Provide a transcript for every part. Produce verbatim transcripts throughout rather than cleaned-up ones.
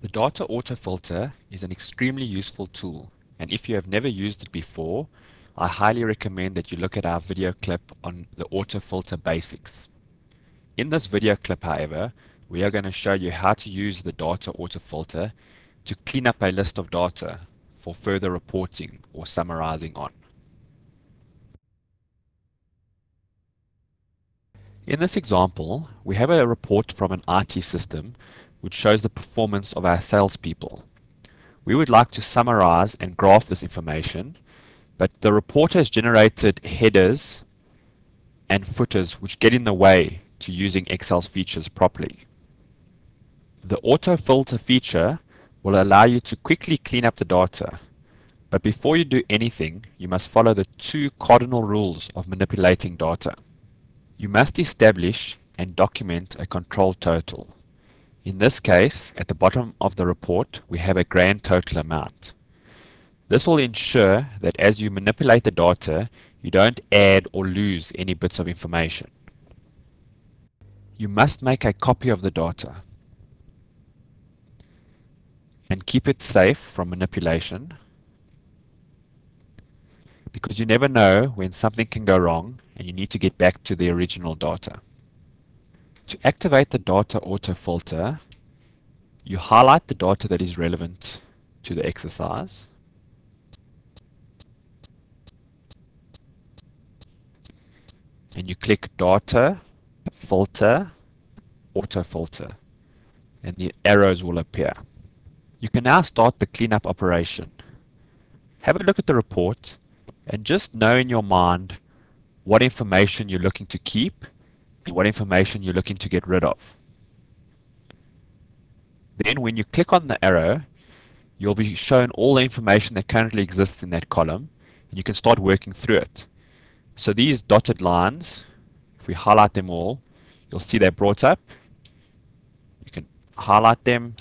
The Data Autofilter is an extremely useful tool, and if you have never used it before, I highly recommend that you look at our video clip on the autofilter basics. In this video clip, however, we are going to show you how to use the Data Autofilter to clean up a list of data for further reporting or summarizing on. In this example, we have a report from an I T system which shows the performance of our salespeople. We would like to summarize and graph this information, but the report has generated headers and footers which get in the way to using Excel's features properly. The auto filter feature will allow you to quickly clean up the data, but before you do anything, you must follow the two cardinal rules of manipulating data. You must establish and document a control total. In this case, at the bottom of the report, we have a grand total amount. This will ensure that as you manipulate the data, you don't add or lose any bits of information. You must make a copy of the data and keep it safe from manipulation, because you never know when something can go wrong and you need to get back to the original data. To activate the Data Autofilter, you highlight the data that is relevant to the exercise. And you click Data, Filter, Autofilter, and the arrows will appear. You can now start the cleanup operation. Have a look at the report and just know in your mind what information you're looking to keep and what information you're looking to get rid of. Then when you click on the arrow, you'll be shown all the information that currently exists in that column, and you can start working through it. So these dotted lines, if we highlight them all, you'll see they're brought up. You can highlight them,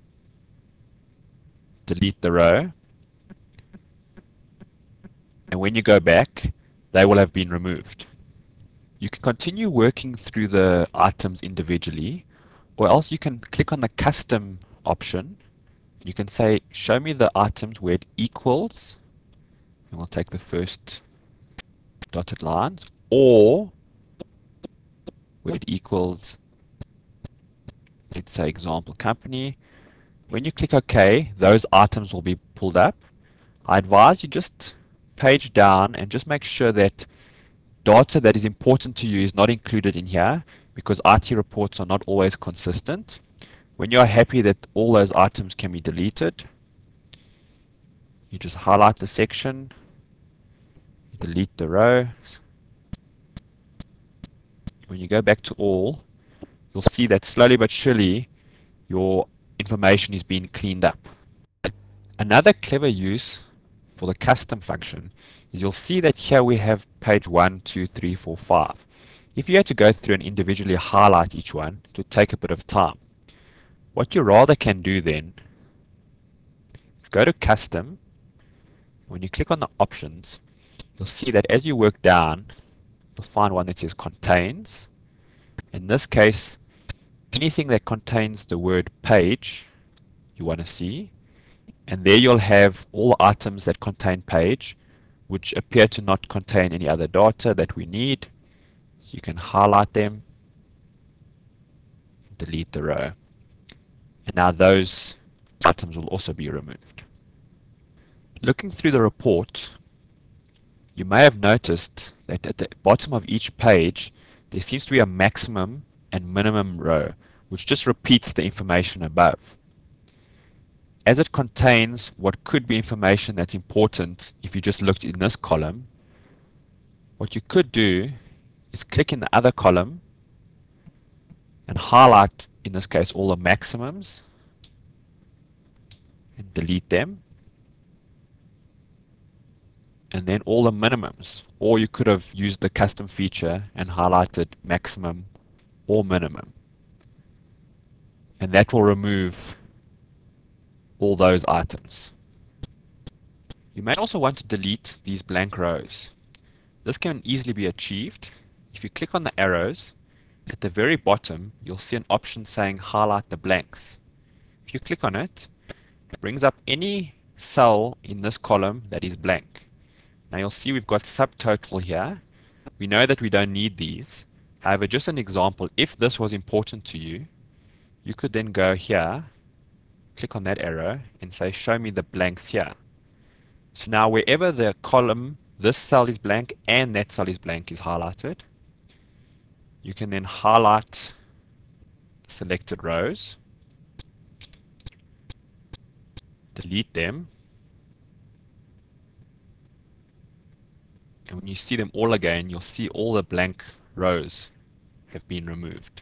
delete the row, and when you go back, they will have been removed. You can continue working through the items individually, or else you can click on the custom option. You can say, show me the items where it equals, and we'll take the first dotted lines, or where it equals, let's say example company. When you click OK, those items will be pulled up. I advise you just page down and just make sure that data that is important to you is not included in here, because I T reports are not always consistent. When you are happy that all those items can be deleted, you just highlight the section, you delete the row. When you go back to all, you'll see that slowly but surely your information is being cleaned up. Another clever use for the custom function is you'll see that here we have page one, two, three, four, five. If you had to go through and individually highlight each one, it would take a bit of time. What you rather can do then is go to custom. When you click on the options, you'll see that as you work down, you'll find one that says contains. In this case, anything that contains the word page you want to see, and there you'll have all the items that contain page, which appear to not contain any other data that we need. So you can highlight them, delete the row, and now those items will also be removed. Looking through the report, you may have noticed that at the bottom of each page there seems to be a maximum and minimum row, which just repeats the information above. As it contains what could be information that's important if you just looked in this column, what you could do is click in the other column and highlight, in this case, all the maximums and delete them, and then all the minimums. Or you could have used the custom feature and highlighted maximum or minimum, and that will remove all those items. You may also want to delete these blank rows. This can easily be achieved. If you click on the arrows, at the very bottom you'll see an option saying highlight the blanks. If you click on it, it brings up any cell in this column that is blank. Now you'll see we've got subtotal here. We know that we don't need these. However, just an example, if this was important to you, you could then go here, click on that arrow, and say, show me the blanks here. So now wherever the column, this cell is blank and that cell is blank is highlighted, you can then highlight selected rows, delete them, and when you see them all again, you'll see all the blank rows have been removed.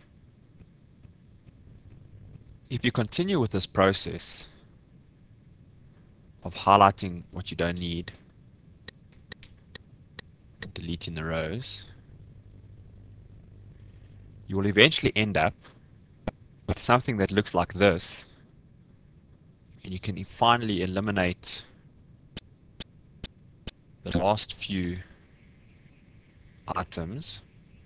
If you continue with this process of highlighting what you don't need and deleting the rows, you will eventually end up with something that looks like this, and you can finally eliminate the last few items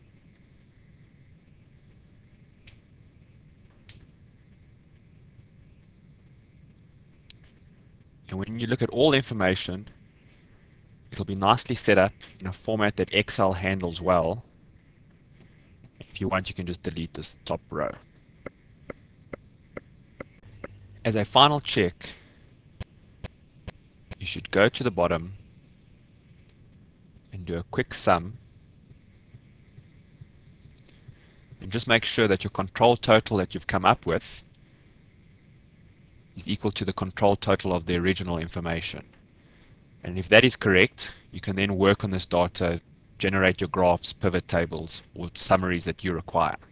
and when you look at all information, it'll be nicely set up in a format that Excel handles well. If you want, you can just delete this top row. As a final check, you should go to the bottom and do a quick sum and just make sure that your control total that you've come up with is equal to the control total of the original information. And if that is correct, you can then work on this data, generate your graphs, pivot tables, or summaries that you require.